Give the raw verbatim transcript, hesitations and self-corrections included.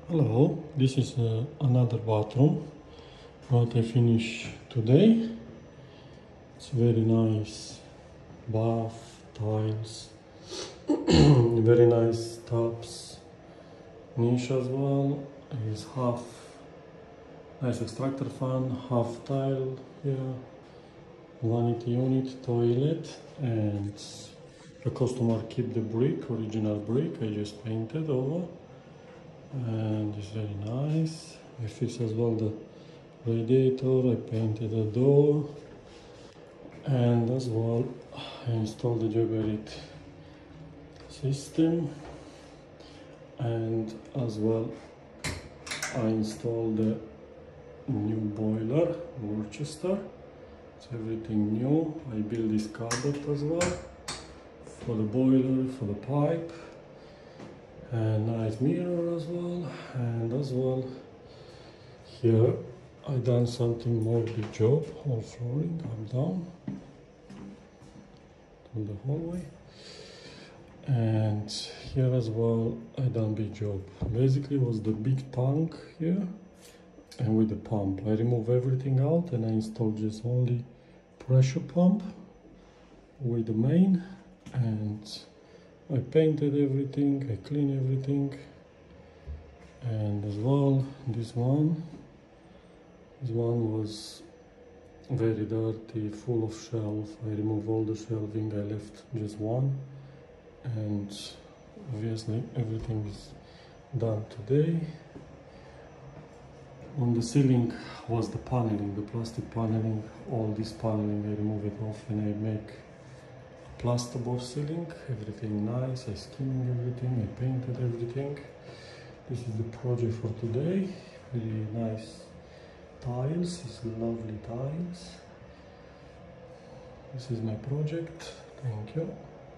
Hello, this is uh, another bathroom what I finished today. It's very nice bath, tiles, very nice taps, niche as well. Is half nice extractor fan, half tile here, vanity unit, toilet, and the customer keep the brick, original brick I just painted over. And it's very nice. I fixed as well the radiator, I painted the door, and as well I installed the Jaberit system, and as well I installed the new boiler, Worcester. It's everything new. I built this cupboard as well for the boiler, for the pipe, and nice mirror as well. And as well here I done something more big job, whole flooring up down to the hallway, and here as well I done big job. Basically was the big tank here, and with the pump I remove everything out and I installed just only pressure pump with the main, and I painted everything, I cleaned everything. And as well this one this one was very dirty, full of shelf. I removed all the shelving, I left just one, and obviously everything is done today. On the ceiling was the paneling, the plastic paneling. All this paneling I remove it off and I make plasterboard ceiling, everything nice. I skinned everything, I painted everything. This is the project for today. Very nice tiles, it's lovely tiles. This is my project. Thank you.